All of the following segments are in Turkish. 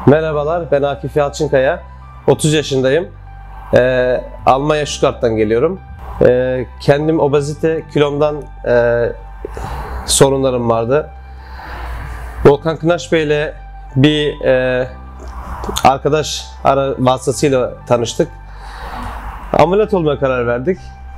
Merhabalar, ben Akif Yalçınkaya. 30 yaşındayım. Almanya Stuttgart'tan geliyorum. Kendim obezite, kilomdan sorunlarım vardı. Volkan Kınaş Bey ile bir arkadaş vasıtasıyla tanıştık. Ameliyat olmaya karar verdik.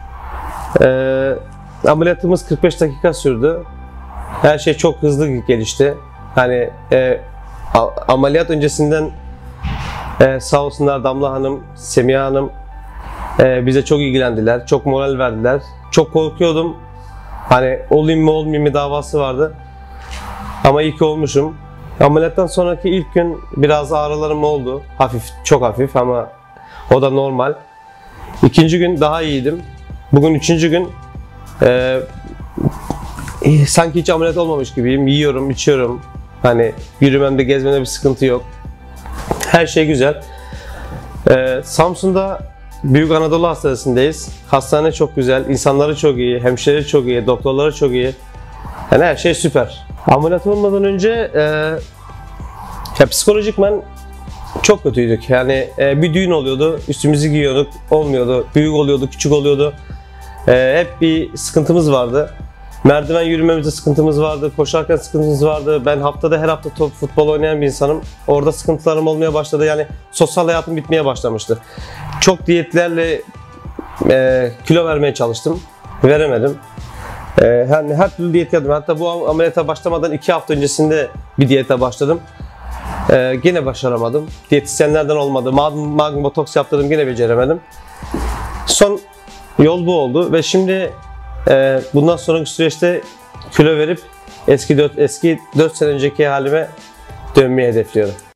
Ameliyatımız 45 dakika sürdü. Her şey çok hızlı gelişti. Hani ameliyat öncesinden sağ olsunlar Damla Hanım, Semiha Hanım bize çok ilgilendiler, çok moral verdiler. Çok korkuyordum. Hani olayım mı olmayayım mı davası vardı. Ama iyi ki olmuşum. Ameliyattan sonraki ilk gün biraz ağrılarım oldu. Hafif, çok hafif ama o da normal. İkinci gün daha iyiydim. Bugün üçüncü gün sanki hiç ameliyat olmamış gibiyim. Yiyorum, içiyorum. Hani yürümemde, gezmemde bir sıkıntı yok. Her şey güzel. Samsun'da Büyük Anadolu Hastanesi'ndeyiz. Hastane çok güzel, insanları çok iyi, hemşireleri çok iyi, doktorları çok iyi. Yani her şey süper. Ameliyat olmadan önce psikolojikmen çok kötüydük. Yani bir düğün oluyordu, üstümüzü giyiyorduk, olmuyordu. Büyük oluyordu, küçük oluyordu. Hep bir sıkıntımız vardı. Merdiven yürümemizde sıkıntımız vardı, koşarken sıkıntımız vardı. Ben haftada her hafta futbol oynayan bir insanım. Orada sıkıntılarım olmaya başladı. Yani sosyal hayatım bitmeye başlamıştı. Çok diyetlerle kilo vermeye çalıştım. Veremedim. Yani her türlü diyet yaptım. Hatta bu ameliyata başlamadan 2 hafta öncesinde bir diyete başladım. Gene başaramadım. Diyetisyenlerden olmadı. Magnum botoks yaptırdım, gene beceremedim. Son yol bu oldu ve şimdi bundan sonraki süreçte kilo verip eski 4 sene önceki halime dönmeyi hedefliyorum.